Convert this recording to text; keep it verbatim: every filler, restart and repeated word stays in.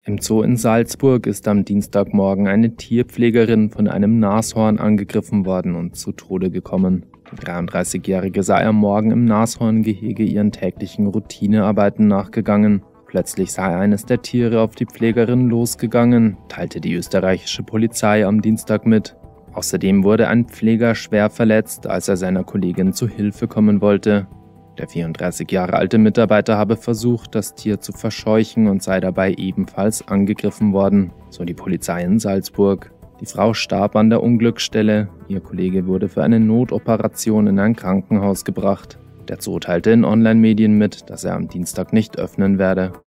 Im Zoo in Salzburg ist am Dienstagmorgen eine Tierpflegerin von einem Nashorn angegriffen worden und zu Tode gekommen. Die dreiunddreißigjährige sei am Morgen im Nashorngehege ihren täglichen Routinearbeiten nachgegangen. Plötzlich sei eines der Tiere auf die Pflegerin losgegangen, teilte die österreichische Polizei am Dienstag mit. Außerdem wurde ein Pfleger schwer verletzt, als er seiner Kollegin zu Hilfe kommen wollte. Der vierunddreißig Jahre alte Mitarbeiter habe versucht, das Tier zu verscheuchen und sei dabei ebenfalls angegriffen worden, so die Polizei in Salzburg. Die Frau starb an der Unglücksstelle, ihr Kollege wurde für eine Notoperation in ein Krankenhaus gebracht. Der Zoo teilte in Online-Medien mit, dass er am Dienstag nicht öffnen werde.